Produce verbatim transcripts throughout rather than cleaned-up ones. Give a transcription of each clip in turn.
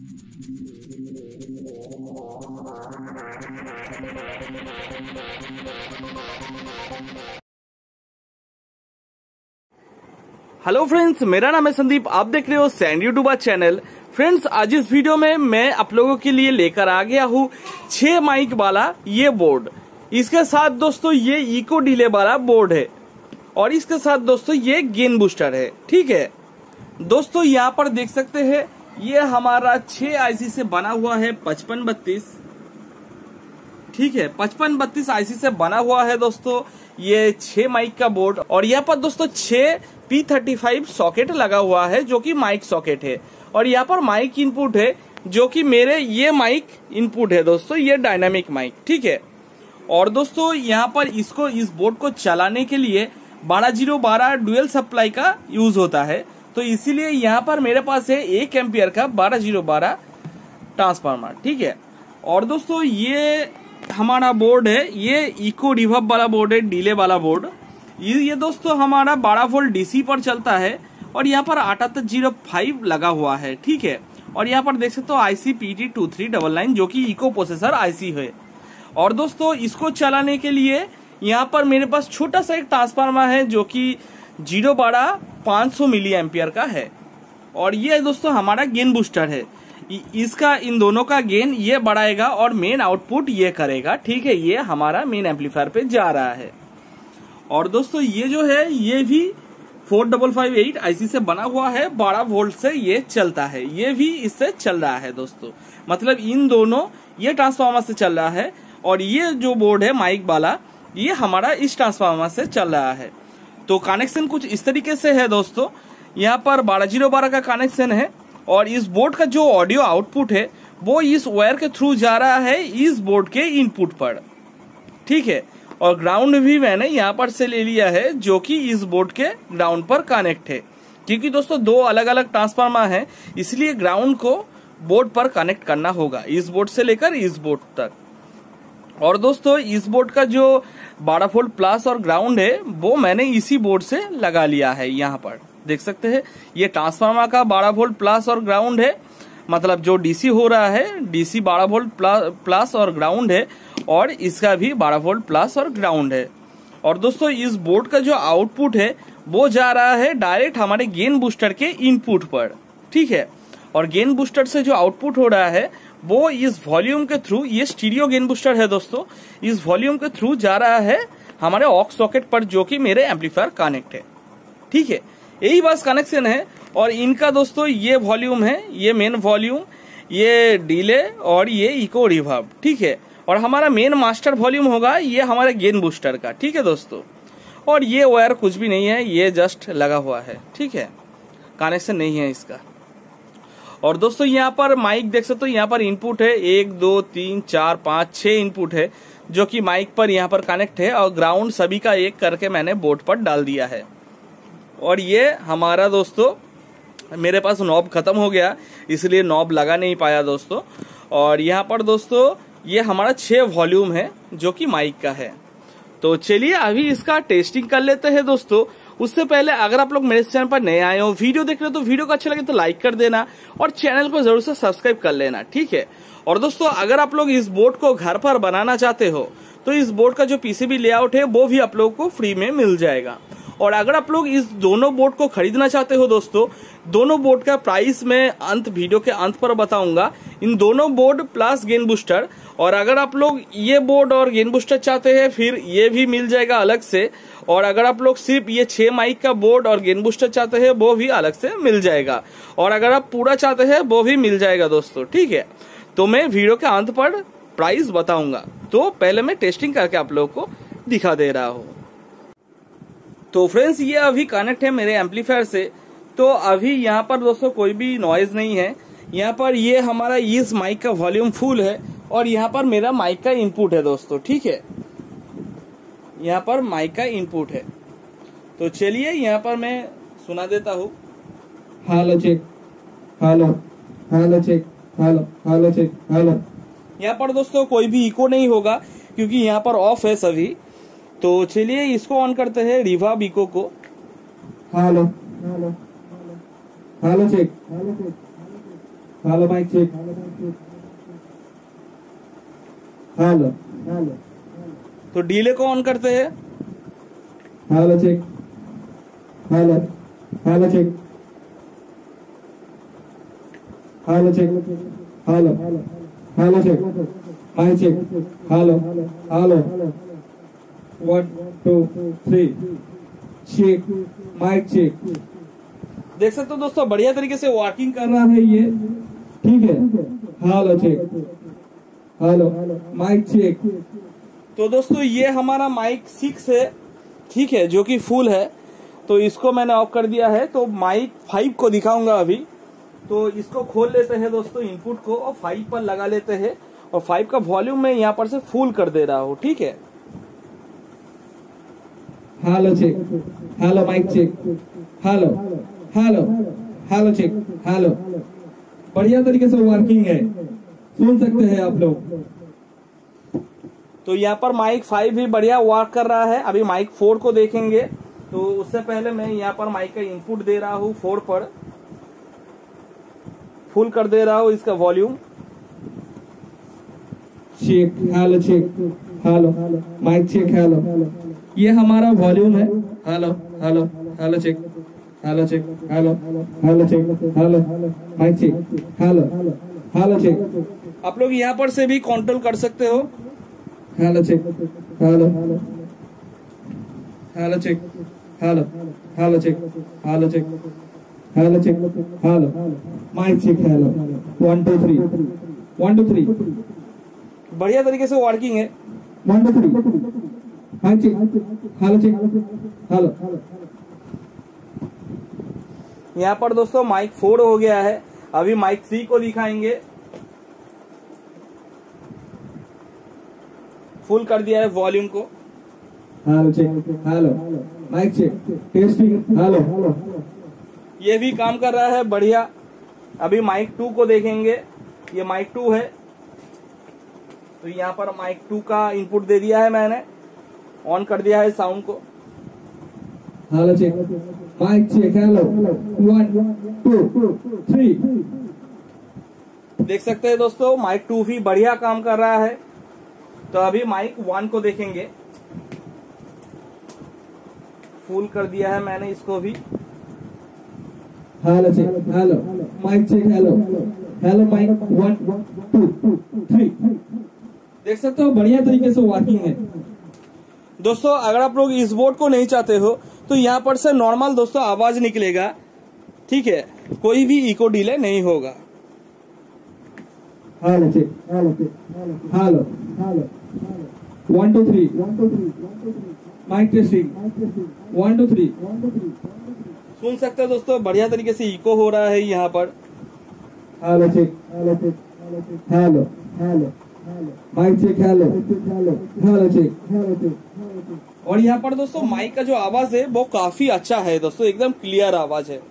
Hello friends, मेरा नाम है संदीप। आप देख रहे हो सैंड यूट्यूबर चैनल। फ्रेंड्स, आज इस वीडियो में मैं आप लोगों के लिए लेकर आ गया हूँ छह माइक वाला ये बोर्ड। इसके साथ दोस्तों ये इको डिले वाला बोर्ड है और इसके साथ दोस्तों ये गेन बूस्टर है। ठीक है दोस्तों, यहाँ पर देख सकते हैं ये हमारा छह आईसी से बना हुआ है पचपन बत्तीस। ठीक है, पचपन बत्तीस आईसी से बना हुआ है दोस्तों ये छह माइक का बोर्ड। और यहाँ पर दोस्तों छह पी थर्टी फाइव सॉकेट लगा हुआ है जो कि माइक सॉकेट है। और यहाँ पर माइक इनपुट है जो कि मेरे ये माइक इनपुट है दोस्तों, ये डायनामिक माइक। ठीक है, और दोस्तों यहाँ पर इसको इस बोर्ड को चलाने के लिए बारह जीरो बारह डुअल सप्लाई का यूज होता है। तो इसीलिए यहाँ पर मेरे पास है एक एम्पियर का बारह जीरो बारह ट्रांसफार्मर। ठीक है, और दोस्तों ये हमारा बोर्ड है, ये इको रिवर्ब वाला बोर्ड है, डिले वाला बोर्ड। ये, ये दोस्तों हमारा बारह वोल्ट डीसी पर चलता है और यहाँ पर अठहत्तर जीरो फाइव लगा हुआ है। ठीक है, और यहाँ पर देख सकते हो IC PT two three double nine जो कि इको प्रोसेसर आईसी है। और दोस्तों इसको चलाने के लिए यहाँ पर मेरे पास छोटा सा एक ट्रांसफार्मर है जो कि जीरो बारह पाँच सौ मिली एम्पियर का है। और ये दोस्तों हमारा गेन बूस्टर है, इसका इन दोनों का गेन ये बढ़ाएगा और मेन आउटपुट ये करेगा। ठीक है, ये हमारा मेन एम्पलीफायर पे जा रहा है। और दोस्तों ये जो है ये भी four double five eight IC से बना हुआ है, बारह वोल्ट से ये चलता है, ये भी इससे चल रहा है दोस्तों। मतलब इन दोनों ये ट्रांसफार्मर से चल रहा है और ये जो बोर्ड है माइक वाला ये हमारा इस ट्रांसफार्मर से चल रहा है। तो कनेक्शन कुछ इस तरीके से है दोस्तों, यहाँ पर बारह जीरो बारह का कनेक्शन है और इस बोर्ड का जो ऑडियो आउटपुट है वो इस वायर के थ्रू जा रहा है इस बोर्ड के इनपुट पर। ठीक है, और ग्राउंड भी मैंने यहाँ पर से ले लिया है जो कि इस बोर्ड के ग्राउंड पर कनेक्ट है, क्योंकि दोस्तों दो अलग अलग ट्रांसफार्मर हैं, इसलिए ग्राउंड को बोर्ड पर कनेक्ट करना होगा, इस बोर्ड से लेकर इस बोर्ड तक। और दोस्तों इस बोर्ड का जो बारह वोल्ट प्लस और ग्राउंड है वो मैंने इसी बोर्ड से लगा लिया है। यहाँ पर देख सकते हैं ये ट्रांसफार्मर का बारह वोल्ट प्लस और ग्राउंड है, मतलब जो डीसी हो रहा है डीसी बारह वोल्ट प्लस और ग्राउंड है, और इसका भी बारह वोल्ट प्लस और ग्राउंड है। और दोस्तों इस बोर्ड का जो आउटपुट है वो जा रहा है डायरेक्ट हमारे गेन बूस्टर के इनपुट पर। ठीक है, और गेन बूस्टर से जो आउटपुट हो रहा है वो इस वॉल्यूम के थ्रू, ये स्टीरियो गेन बूस्टर है दोस्तों, इस वॉल्यूम के थ्रू जा रहा है हमारे ऑक्स सॉकेट पर जो कि मेरे एम्पलीफायर कनेक्ट है। ठीक है, यही बस कनेक्शन है। और इनका दोस्तों ये वॉल्यूम है, ये मेन वॉल्यूम, ये डिले और ये इको रिवर्ब। ठीक है, और हमारा मेन मास्टर वॉल्यूम होगा ये हमारे गेन बूस्टर का। ठीक है दोस्तों, और ये वायर कुछ भी नहीं है, ये जस्ट लगा हुआ है। ठीक है, कनेक्शन नहीं है इसका। और दोस्तों यहाँ पर माइक देख सकते हो, यहाँ पर इनपुट है एक दो तीन चार पाँच छह इनपुट है जो कि माइक पर यहाँ पर कनेक्ट है, और ग्राउंड सभी का एक करके मैंने बोर्ड पर डाल दिया है। और ये हमारा दोस्तों मेरे पास नॉब खत्म हो गया इसलिए नॉब लगा नहीं पाया दोस्तों। और यहाँ पर दोस्तों ये हमारा छह वॉल्यूम है जो कि माइक का है। तो चलिए अभी इसका टेस्टिंग कर लेते हैं दोस्तों। उससे पहले अगर आप लोग मेरे चैनल पर नए आए हो, वीडियो देख रहे हो, तो वीडियो को अच्छा लगे तो लाइक कर देना और चैनल को जरूर से सब्सक्राइब कर लेना। ठीक है, और दोस्तों अगर आप लोग इस बोर्ड को घर पर बनाना चाहते हो तो इस बोर्ड का जो पीसीबी लेआउट है वो भी आप लोग को फ्री में मिल जाएगा। और अगर आप लोग इस दोनों बोर्ड को खरीदना चाहते हो दोस्तों, दोनों बोर्ड का प्राइस मैं अंत वीडियो के अंत पर बताऊंगा, इन दोनों बोर्ड प्लस गेन बूस्टर। और अगर आप लोग ये बोर्ड और गेन बूस्टर चाहते हैं फिर ये भी मिल जाएगा अलग से। और अगर आप लोग सिर्फ ये छह माइक का बोर्ड और गेन बूस्टर चाहते हैं वो भी अलग से मिल जाएगा। और अगर आप पूरा चाहते हैं वो भी मिल जाएगा दोस्तों। ठीक है, तो मैं वीडियो के अंत पर प्राइस बताऊंगा, तो पहले मैं टेस्टिंग करके आप लोग को दिखा दे रहा हूँ। तो फ्रेंड्स ये अभी कनेक्ट है मेरे एम्पलीफायर से, तो अभी यहाँ पर दोस्तों कोई भी नॉइज नहीं है। यहाँ पर ये हमारा इस माइक का वॉल्यूम फुल है और यहाँ पर मेरा माइक का इनपुट है दोस्तों। ठीक है, यहाँ पर माइक का इनपुट है। तो चलिए यहाँ पर मैं सुना देता हूँ। Hello check, hello hello check, hello hello check, hello. यहाँ पर दोस्तों कोई भी इको नहीं होगा क्योंकि यहाँ पर ऑफ है सभी। तो चलिए इसको ऑन करते हैं, रिवर्ब इको को। Hello hello hello check, hello check, hello mic check, hello hello. तो डीले को ऑन करते हैं। Hello check, hello hello check, hello check, hello hello check, mic check, hello hello. One two three check, mic check. देख सकते हो दोस्तों बढ़िया तरीके से वर्किंग कर कर रहा रहा है ये, ठीक है। Hello check, hello mic check. तो दोस्तों ये हमारा माइक सिक्स है, ठीक है, जो कि फुल है। तो इसको मैंने ऑफ कर दिया है। तो माइक फाइव को दिखाऊंगा अभी। तो इसको खोल लेते हैं दोस्तों इनपुट को और फाइव पर लगा लेते हैं। और फाइव का वॉल्यूम मैं यहाँ पर से फुल कर दे रहा हूँ, ठीक है। Hello check, hello mic check, hello hello hello check, hello. बढ़िया तरीके से वर्किंग है, सुन सकते हैं आप लोग। तो यहाँ पर माइक फाइव भी बढ़िया वर्क कर रहा है। अभी माइक फोर को देखेंगे। तो उससे पहले मैं यहाँ पर माइक का इनपुट दे रहा हूँ फोर पर, फुल कर दे रहा हूँ इसका volume. Check, hello check, hello mic check, hello. ये हमारा वॉल्यूम है। Hello hello hello check, hello check, hello hello check, hello mic check, hello hello check. आप लोग यहाँ पर से भी कंट्रोल कर सकते हो। Hello check, hello hello check, hello hello check, hello check, hello check, hello mic check, hello. One two three, one two three. बढ़िया तरीके से वर्किंग है। One two three, mic check, hello check, hello. यहाँ पर दोस्तों mic four हो गया है। अभी माइक थ्री को दिखाएंगे। फुल कर दिया है वॉल्यूम को। Hello check, hello mic check, testing, hello. ये भी काम कर रहा है बढ़िया। अभी माइक टू को देखेंगे। ये माइक टू है। तो यहाँ पर माइक टू का इनपुट दे दिया है मैंने, ऑन कर दिया है साउंड को। Hello check, mic check, hello. One two three. देख सकते हैं दोस्तों माइक टू भी बढ़िया काम कर रहा है। तो अभी माइक वन को देखेंगे। फुल कर दिया है मैंने इसको भी। Hello check, hello mic check, hello hello mic, one two three. देख सकते हो बढ़िया तरीके से वर्किंग है। दोस्तों अगर आप लोग इस बोर्ड को नहीं चाहते हो तो यहाँ पर से नॉर्मल दोस्तों आवाज निकलेगा, ठीक है, कोई भी इको डिले नहीं होगा। Hello check, hello check, hello hello. One two three, mic testing, one two three. सुन सकते हो दोस्तों बढ़िया तरीके से इको हो रहा है यहाँ पर। Hello check, hello check, hello hello mic check, hello hello check, hello check. और यहाँ पर दोस्तों माइक का जो आवाज है वो काफी अच्छा है दोस्तों, एकदम क्लियर आवाज है।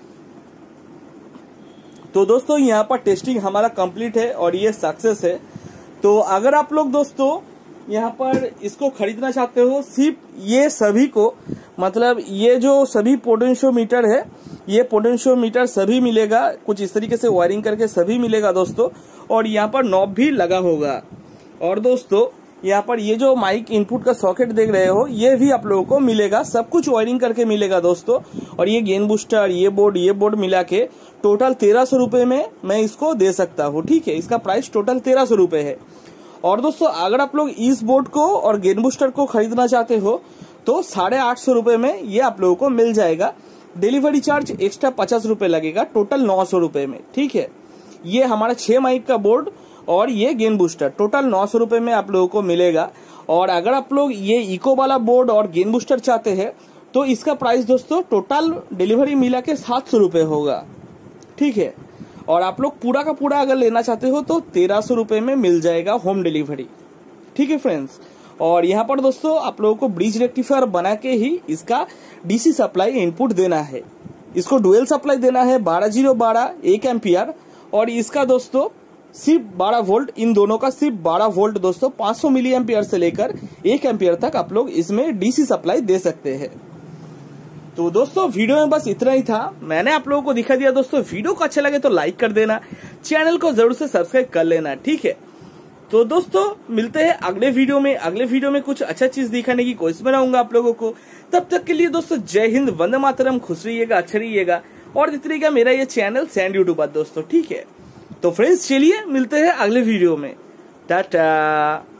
तो दोस्तों यहाँ पर टेस्टिंग हमारा कंप्लीट है और ये सक्सेस है। तो अगर आप लोग दोस्तों यहाँ पर इसको खरीदना चाहते हो, सिर्फ ये सभी को, मतलब ये जो सभी पोटेंशियोमीटर है, ये पोटेंशियोमीटर सभी मिलेगा, कुछ इस तरीके से वायरिंग करके सभी मिलेगा दोस्तों। और यहाँ पर नॉब भी लगा होगा। और दोस्तों यहाँ पर ये जो माइक इनपुट का सॉकेट देख रहे हो, ये भी आप लोगों को मिलेगा, सब कुछ वायरिंग करके मिलेगा दोस्तों। और ये गेन बूस्टर, ये बोर्ड, ये बोर्ड मिला के टोटल तेरह सौ रुपए में मैं इसको दे सकता हूँ, ठीक है। इसका प्राइस टोटल तेरह सौ रुपए है। और दोस्तों अगर आप लोग इस बोर्ड को और गेन बूस्टर को खरीदना चाहते हो तो साढ़े आठ सौ रुपए में ये आप लोगों को मिल जाएगा। डिलीवरी चार्ज एक्स्ट्रा पचास रुपए लगेगा, टोटल नौ सौ रुपए में, ठीक है। ये हमारा छह माइक का बोर्ड और ये गेन बूस्टर टोटल नौ सौ रुपए में आप लोगों को मिलेगा। और अगर आप लोग ये इको वाला बोर्ड और गेन बूस्टर चाहते हैं तो इसका प्राइस दोस्तों टोटल डिलीवरी मिला के सात सौ रुपए होगा, ठीक है। और आप लोग पूरा का पूरा अगर लेना चाहते हो तो तेरह सौ रुपए में मिल जाएगा होम डिलीवरी, ठीक है फ्रेंड्स। और यहाँ पर दोस्तों आप लोगों को ब्रिज रेक्टिफायर बना के ही इसका डीसी सप्लाई इनपुट देना है। इसको डुअल सप्लाई देना है बारह जीरो बारह एक एम्पियर। और इसका दोस्तों सिर्फ बारह वोल्ट, इन दोनों का सिर्फ बारह वोल्ट दोस्तों, पाँच सौ मिली एम्पियर से लेकर एक एम्पियर तक आप लोग इसमें डीसी सप्लाई दे सकते हैं। तो दोस्तों वीडियो में बस इतना ही था, मैंने आप लोगों को दिखा दिया। दोस्तों वीडियो को अच्छा लगे तो लाइक कर देना, चैनल को जरूर से सब्सक्राइब कर लेना, ठीक है। तो दोस्तों मिलते हैं अगले वीडियो में। अगले वीडियो में कुछ अच्छा चीज दिखाने की कोशिश में रहूंगा आप लोगों को। तब तक के लिए दोस्तों जय हिंद, वंदे मातरम, खुश रहिएगा, अच्छा रहिएगा और देखते रहिएगा मेरा ये चैनल सैंड यूट्यूबर दोस्तों, ठीक है। तो फ्रेंड्स चलिए मिलते हैं अगले वीडियो में, टाटा।